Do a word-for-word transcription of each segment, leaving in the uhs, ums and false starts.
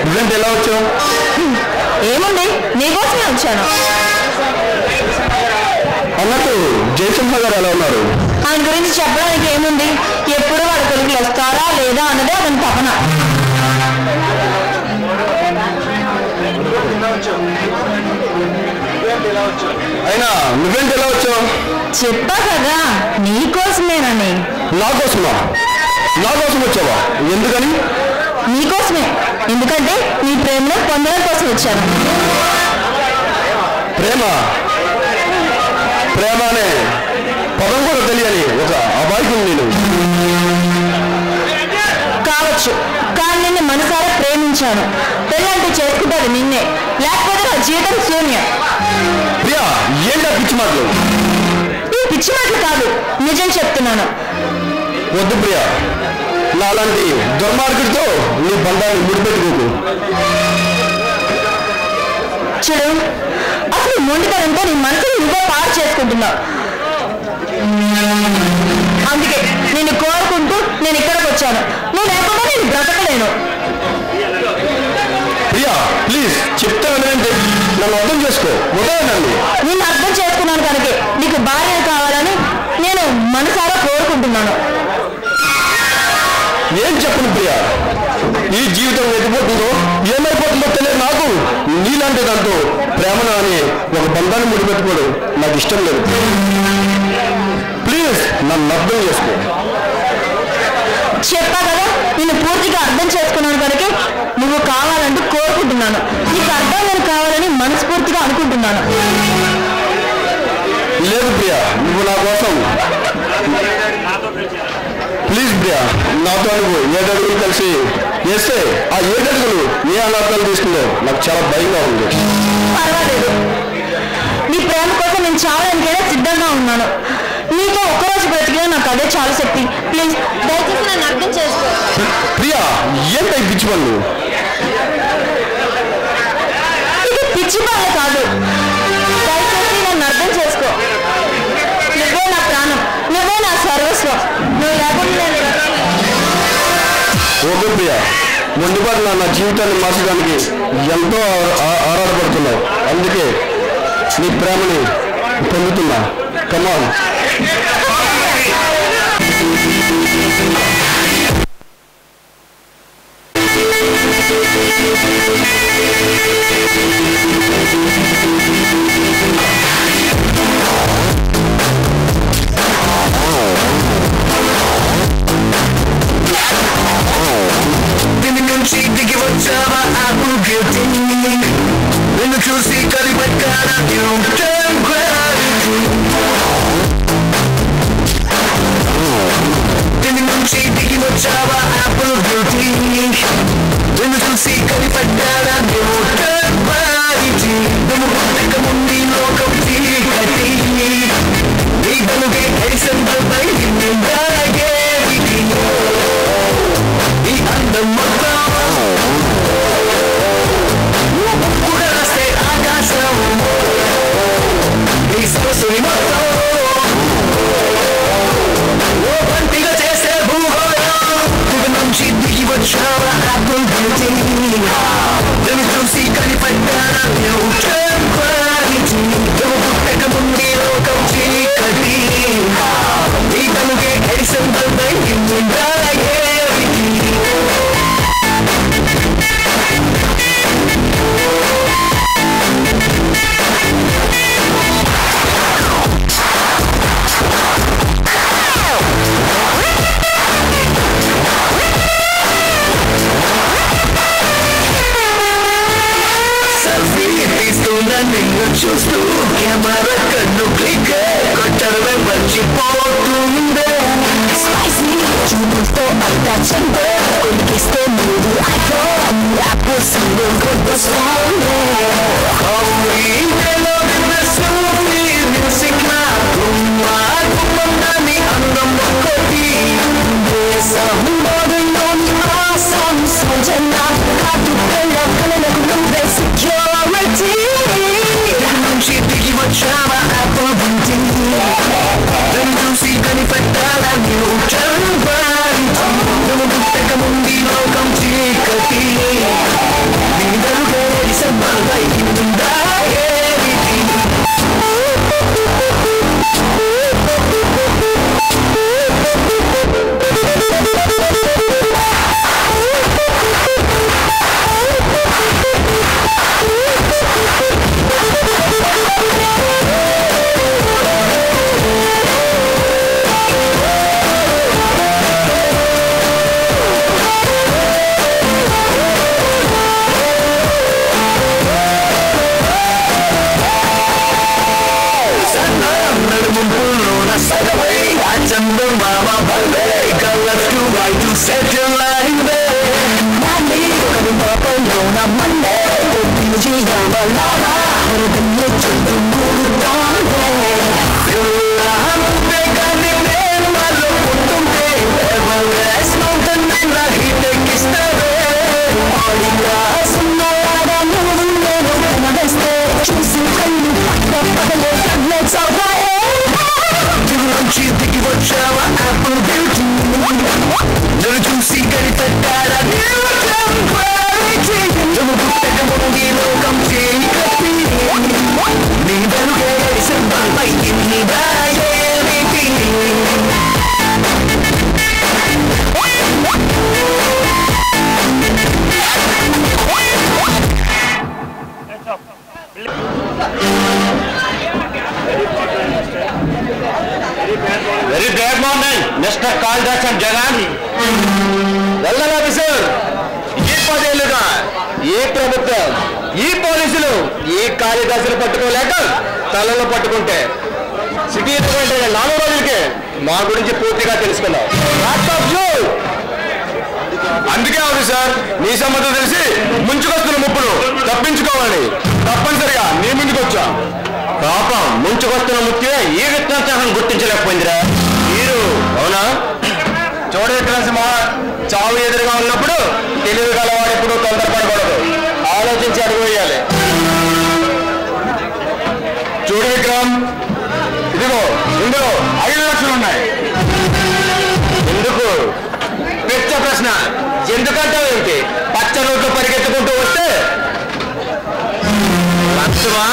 నువ్వేంటి ఎలా వచ్చావు? ఏముంది, నీకోసమే వచ్చాను. అన్నట్టు జయసింహ గారు ఎలా ఉన్నారు? ఆయన గురించి చెప్పడానికి ఏముంది, ఎప్పుడు వాళ్ళ కొడుకులు వస్తారా లేదా అన్నదే అతని తపన. అయినా నువ్వేంటి ఎలా వచ్చావు? చెప్పా కదా నీకోసమేనని. నా కోసమా? నా కోసం వచ్చావా? ఎందుకని? నీకోసమే, ఎందుకంటే నీ ప్రేమను పొందడం కోసం వచ్చాను. ప్రేమ ప్రేమ అనే పదం కూడా తెలియని ఒక అబాయికుని నేను. కావచ్చు, కానీ నిన్ను మనసారా ప్రేమించాను. పెళ్ళంటూ చేసుకుంటాను నిన్నే, లేకపోతే నా జీవితం శూన్యం. ప్రియా, ఏంటా పిచ్చి మాటలు? ఈ పిచ్చి మాటలు కాదు, నిజం చెప్తున్నాను. వద్దు ప్రియా, నాలాంటి దుర్మార్గుడితో నీ బంధాన్ని ముడిపెట్టుకోకు. చూడు, అసలు మొండితనంతో నీ మనసుని నువ్వే పాడు చేసుకుంటున్నావు. అందుకే నేను కోరుకుంటూ నేను ఇక్కడికి వచ్చాను. నువ్వు లేకుండా నేను బ్రతకలేను. ప్రియా ప్లీజ్, చెప్తానంటే నన్ను అర్థం చేసుకో. ఉదయనండి నేను అర్థం చేసుకున్నాను కనుక నీకు భార్య కావాలని నేను మనసారా కోరుకుంటున్నాను. ఏం చెప్పను ప్రియా, ఈ జీవితం ఎదిపోతుందో ఏమైపోతుందో తెలియదు నాకు. నీలాంటి దాంతో ప్రేమను అని ఒక బంధాన్ని ముడిపెట్టుకోవడం నాకు ఇష్టం లేదు. ప్లీజ్ నన్ను అర్థం చేసుకో. చెప్పా కదా, నేను పూర్తిగా అర్థం చేసుకున్నాను కనుక నువ్వు కావాలంటూ కోరుకుంటున్నాను. నీకు అర్థం నేను కావాలని మనస్ఫూర్తిగా అనుకుంటున్నాను. లేదు ప్రియా, నువ్వు నా కోసం ప్లీజ్ ప్రియా, నాతో నువ్వు ఏడడుగులు కలిసి వేస్తే ఆ ఏడడుగులు ఏ అనాథాలు తీసుకుందో నాకు చాలా భయంగా ఉంది. పర్వాలేదు, నీ ప్రేమ కోసం నేను చావడానికైనా సిద్ధంగా ఉన్నాను. నీతో ఒక్కరోజు బ్రతికినా నాకు అదే చాలా శక్తి. ప్లీజ్ దయచేసి నన్ను అర్థం చేసుకో. ప్రియా, ఏంటై పిచ్చి పనులు? ఇది పిచ్చి పనులు కాదు, దయచేసి నన్ను అర్థం చేసుకో. నువ్వే నా ప్రాణం, నువ్వే నా సర్వస్వం. నువ్వు లేకుండా నేను ఓకే ప్రియా, మొండిపాటు నా జీవితాన్ని మార్చడానికి ఎంతో ఆరాటపడుతున్నావు. అందుకే నీ ప్రేమని పొందుతున్నా. కమాన్. చూసి కలిపెట్టాన దీని నుంచి దిగి వచ్చావా ఆపిల్ బ్యూటీ. నిన్ను చూసి కలిపెట్టాన నువ్వు పుట్టక ముందు లోకం చీకటి. నీ కనుకే హరిసంతపై ఈ అందం మొత్తం సరస్సుని మొత్తం ఓ పంటిగా చేసే భూగోళం. దిగు నుంచి దిగి వచ్చావా ఆపిల్ బ్యూటీ. నిన్ను చూసి కనిపెట్టానా నువ్వు పుట్టక ముందు లోకం చీకటి. నీ కనుకే హరిసంతపై చూస్తూ కెమెరా కన్ను క్లిక్ కొట్టడమే మర్చిపోతుందే. చూపుతో అట్టాచంటే కొలికిస్తే మూడు ఐఫోన్ యాపిల్ సింగిల్ కొట్టొస్తుందే. మ్యూజిక్ నా గుమ్మా గుమ్మందాన్ని అందం కొట్టి దేశంలోని ఆసం సజన కాటు కళ్ళ కళలకు నువ్వే సెక్యూరిటీ. దిగి వచ్చావా ఆపిల్ బ్యూటీ. నిన్ను చూసి కనిపెట్టాలా నువ్వు నువ్వు పుట్టక ముందు లోకం చీకటి. Monday, Tuesday, Yamala, Hurriye Chuttu Mudane. I'm begging you, Malo Putumbe, Everest Mountain, and I hit a kiss the way. All the grass, no other moving, no other stay. Choosing to the public, let's all Givenchy, Dicky Watchawa, Apple Beauty. Never to see anything that I knew temporary. Never to take a movie, no come see me. Never to get somebody fighting me by everything. Very bad morning, Mister Kaldas and Jagan. Welcome, officer. ये पदेలుగా ये ప్రభుత్వం ఈ పోలీసులు ఈ కార్యదర్శులు పట్టుకోలేక తలలో పట్టుకుంటే city అంటే నాలుగు రోజులకే మా గురించి పూర్తిగా తెలుసుకున్నాం. అందుకే ఆఫీసర్ నీ సంబంధం తెలిసి ముంచుకొస్తున్న ముప్పులు తప్పించుకోవాలి తప్పనిసరిగా నీ ముందుకు వచ్చా. పాపం ముంచుకొస్తున్న ముఖ్య ఈ విత్తాంతం గుర్తించలేకపోయిందిరా మీరు. అవునా చూడ విక్రమసింహ, చావు ఎదురుగా ఉన్నప్పుడు తెలివి గలవాడు ఎప్పుడు తొందరపడకూడదు, ఆలోచించి అడుగు వేయాలి. చూడు విక్రమ్, ఇదిగో ఇందులో ఐదు లక్షలు ఉన్నాయి. ఎందుకు? పెద్ద ప్రశ్న. ఎందుకంటావు ఏంటి? పచ్చ రోడ్లు పరిగెత్తుకుంటూ వస్తే లక్షమా?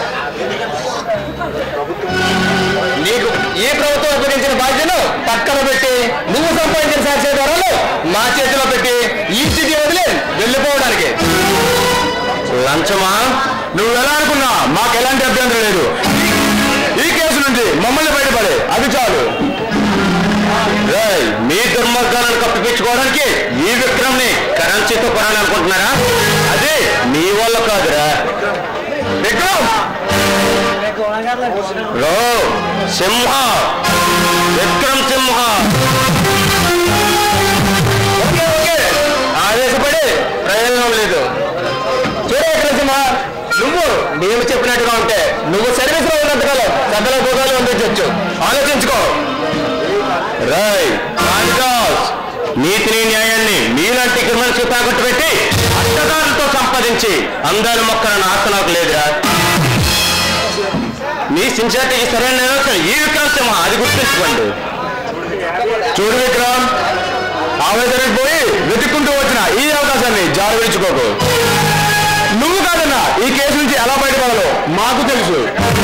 నీకు ఈ ప్రభుత్వం అప్పగించిన బాధ్యతను పక్కన పెట్టి నువ్వు సంపాదించిన సాక్షి ధరలు మా చేతిలో పెట్టి ఈ స్థితి వదిలి వెళ్ళిపోవడానికి లంచమా? నువ్వు ఎలా అనుకున్నా మాకు ఎలాంటి అభ్యంతరం లేదు. ఈ కేసు నుంచి మమ్మల్ని బయటపడే అది చాలు. మీ దుర్మార్గాలను కప్పిపించుకోవడానికి ఈ విక్రమ్ని కరెన్సీతో కొనాలనుకుంటున్నారా? అది మీ వల్ల కాదురా విక్రమ్. రో సింహ, విక్రమ్ సింహ. ఓకే ఓకే ఆవేశపడి ప్రయోజనం లేదు. చూడే విక్రమ్ సింహ, నువ్వు మేము చెప్పినట్టుగా ఉంటే నువ్వు సర్వీస్లో ఉన్నంతకాలం సకల భోగాలు అందించవచ్చు. ఆలోచించుకో. రై రాజదాస్, నీతిని న్యాయాన్ని మీలాంటి క్రిమినల్స్ తాకట్టు పెట్టి అడ్డదారులతో సంపాదించి అందాలు మొక్కలను ఆశ నాకు లేదురా. మీ సిన్సియారిటీకి సరైన ఈ విక్రమ్ సింహ, అది గుర్తించుకోండి. చూడు విక్రమ్, ఆవేదనకు పోయి వెతుక్కుంటూ వచ్చిన ఈ అవకాశాన్ని జారవించుకోకు. నువ్వు కాదన్నా ఈ కేసు నుంచి ఎలా బయటపడాలో మాకు తెలుసు.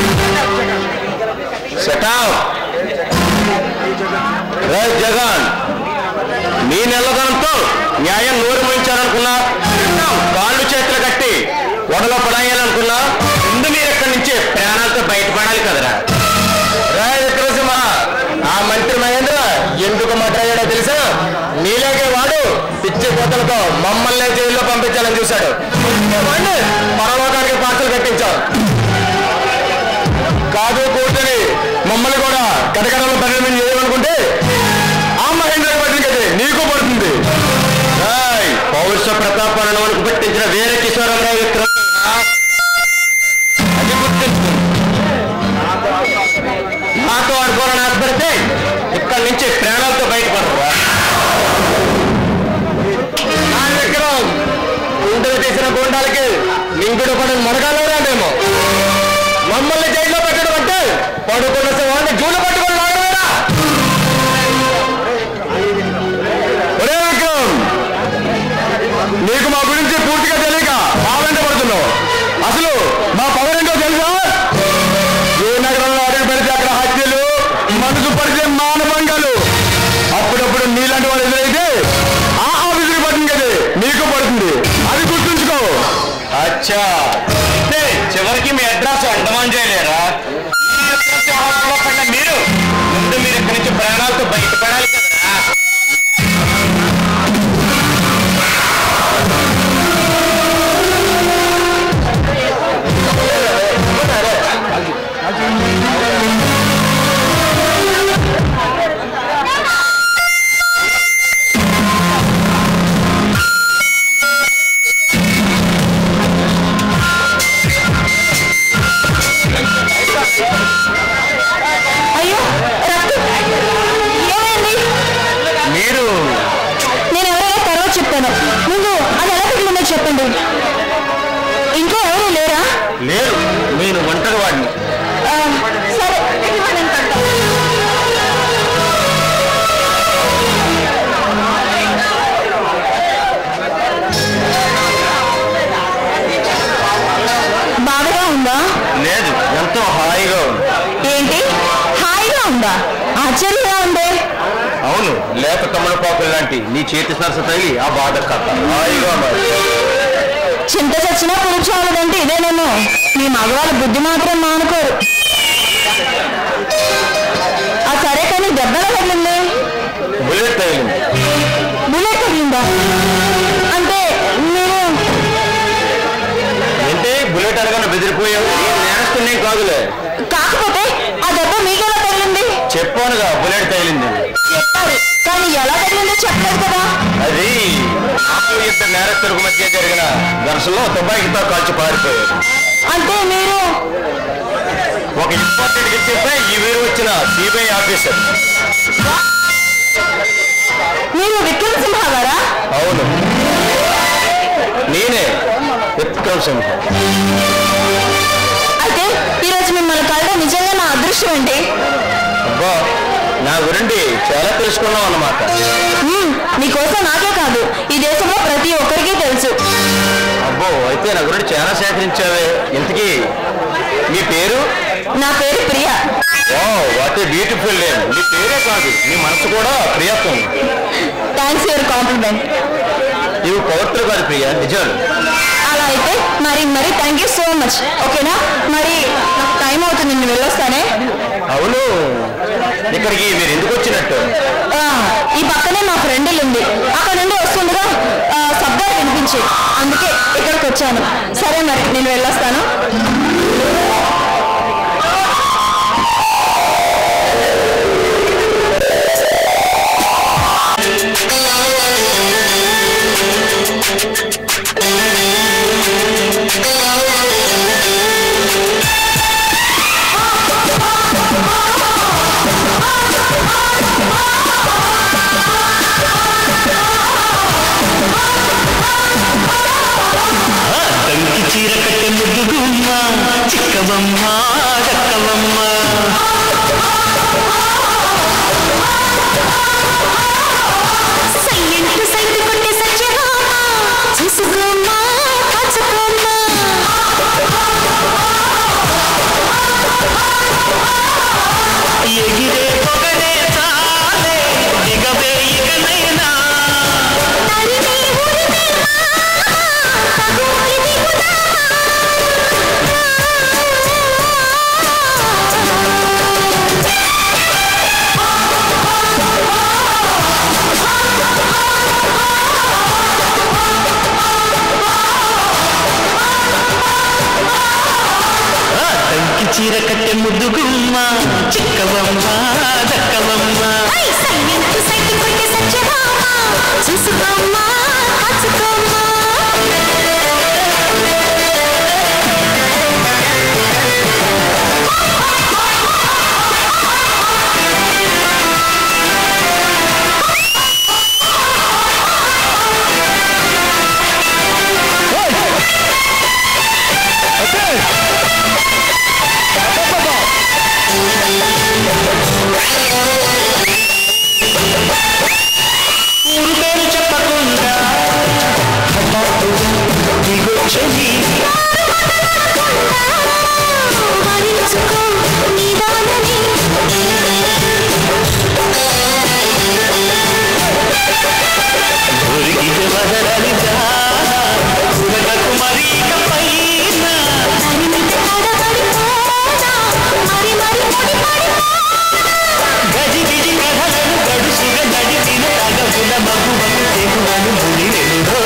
జగన్, మీ నెలగనంతో న్యాయం నోరు మోయించాలనుకున్నా, కాళ్ళు చేతులు కట్టి వడలో పడాయాలనుకున్నా, ముందు మీరు ఎక్కడి నుంచి ప్రాణాలతో బయటపడాలి కదరా. రాయ్ విక్రమసింహ, ఆ మంత్రి మహేంద్ర ఎందుకు మాట్లాడాడో తెలుసా? నీలాగే వాడు పిచ్చి కోతలతో మమ్మల్ని జైల్లో పంపించాలని చూశాడు. వాడిని పరలోకానికి పార్సలు కట్టించాం. కాదు కూర్చొని మమ్మల్ని కూడా కటకరాలు పరిణామం చేయాలనుకుంటే ఆ మహేంద్ర పట్టిన కదే నీకు పడుతుంది. పౌరుష ప్రతాపాలను మనకు పట్టించిన వేరే కిశోరరావు విక్రమ్ అది గుర్తించు. నాతో అనుకోవాలని ఆశపడితే ఇక్కడి నుంచి ప్రాణాలతో బయటపడరా. విక్రమ్, గుండెలు తీసిన గుండాలకి నింకుడు పడిన మొనగాలేమో. మమ్మల్ని జైల్లో పెట్టడం అంటే పడుకున్న శవాన్ని జూలు పట్టుకొని లాగలేరా? ఒరే విక్రమ్, నీకు మా గురించి పూర్తిగా తెలియక మా వెంట పడుతున్నావు. అసలు మా పవర్ ఏంటో తెలుసా? ఏ నగరంలో అడుగు పెడితే అక్కడ హత్యలు, మనసు పడితే మానభంగాలు. అప్పుడప్పుడు నీలాంటి వాళ్ళు ఎదురైతే ఆ ఆఫీసుకి పడుతుంది కదా నీకు పడుతుంది. అది గుర్తుంచుకో. అచ్చా, చివరికి మీ అడ్రస్ అండమాన్ చేయలేరా? మీరు ముందు మీరు ఇక్కడి నుంచి ప్రాణాలతో బయటపడాలి కదా. అవును, లేక తమలపాకులు లాంటి నీ చేతి సరస తగిలి ఆ బాధ కథ హాయిగా మరి. చింత చచ్చినా పురుషాలంటే ఇదేనేమో. మీ మగవాళ్ళ బుద్ధి మాత్రం మానుకోరు. ఆ సరే కానీ దెబ్బలా తగిలింది? బుల్లెట్ తగిలింది. బుల్లెట్ తగిలిందా? అంటే మీరు ఏంటి బుల్లెట్ అనగానే బెదిరిపోయావు? నేనస్తున్నాయి కాదులే. కాకపోతే ఆ దెబ్బ మీకెలా తగిలింది? చెప్పానుగా బుల్లెట్ తగిలింది. చెప్పారు కానీ ఎలా తగిలిందో చెప్పలేదు కదా. అది నాకు ఇద్దరు నేరస్తులకు మధ్య జరిగిన ఘర్షణలో తుపాకీతో కాల్చి పారిపోయారు. అంటే మీరు ఒక ఇంపార్టెంట్ విషయంపై ఈ వీరు వచ్చిన సిబిఐ ఆఫీసర్. మీరు విక్రమ్ సింహ గారా? అవును, నేనే విక్రమ్ సింహ. అయితే ఈరోజు మిమ్మల్ని కలవడం నిజంగా నా అదృష్టం అండి. అబ్బా, నా గురించి చాలా తెలుసుకున్నాం అన్నమాట. నీకోసం నాకే కాదు, ఈ దేశంలో ప్రతి ఒక్కరికి తెలుసు. అబ్బో, అయితే నా గురించి చాలా సేకరించావే. ఇంతకీ మీ పేరు? నా పేరు Priya. What a beautiful name. మీ పేరే కాదు, మీ మనసు కూడా ప్రియత్వం. Thanks your compliment. ఇవి పవర్ఫుల్ కాదు ప్రియా, నిజాలు. అలా అయితే మరి మరి థ్యాంక్ యూ సో మచ్. ఓకేనా? మరి నాకు టైం అవుతుంది, నేను వెళ్ళొస్తానే. అవును, ఇక్కడికి మీరు ఎందుకు వచ్చినట్టు? ఈ పక్కనే మా ఫ్రెండ్ ఉంది, అక్కడ నుండి వస్తుండగా శబ్దాలు వినిపించి అందుకే ఇక్కడికి వచ్చాను. సరే మరి నేను వెళ్ళొస్తాను. చీర కట్టె ముద్దుగుమ్మ చిక్కవమ్మ దక్కవమ్మ సయ్యంటు సైటు కొట్టే సత్యభామ చూసుకోమ్మ కాచుకోమ్మ ఎగిరే పొగరే చాలే దిగవే ఇకనైనా తరిమి ఉరిమి తగు ఇది ఉదా చీర కట్టె ముద్దుగుమ్మ చిక్కవమ్మ దక్కవమ్మ సైలెంట్ సైట్ కొట్టే సత్యభామ చూసుకోమ్మ కాచుకోమ్మ ఊరు పేరు చెప్పకుండా దిగొచ్చని భరించుకో నిదానని దొరికితే వదలని జానకు మరి పైన మరి మరి గజి గిజి కథలను గడుసుగా నడిపిన తగవుల మగువకు తెగువను మునిరెనుగో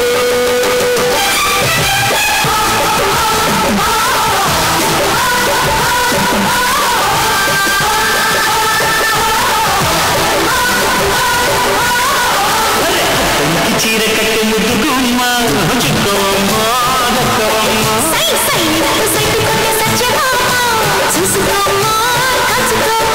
చీర కట్టె ముద్దుగుమ్మ చిక్కవమ్మ దక్కవమ్మ చూసుకోమ్మ కాచుకోమ్మ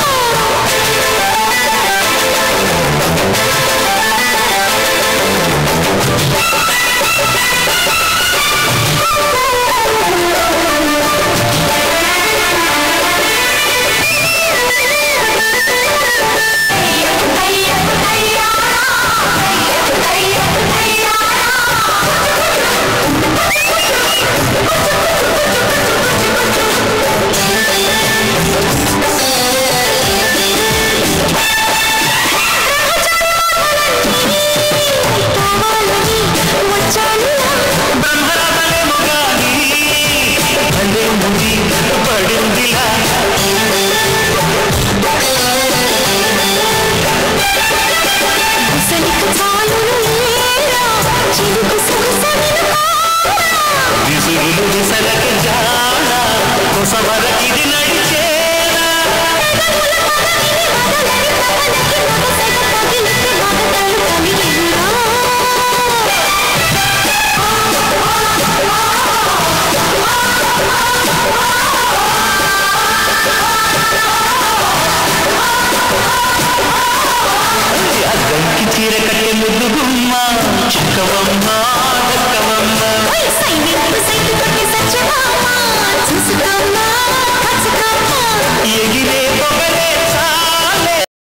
सुरु सलक जाना तो समर की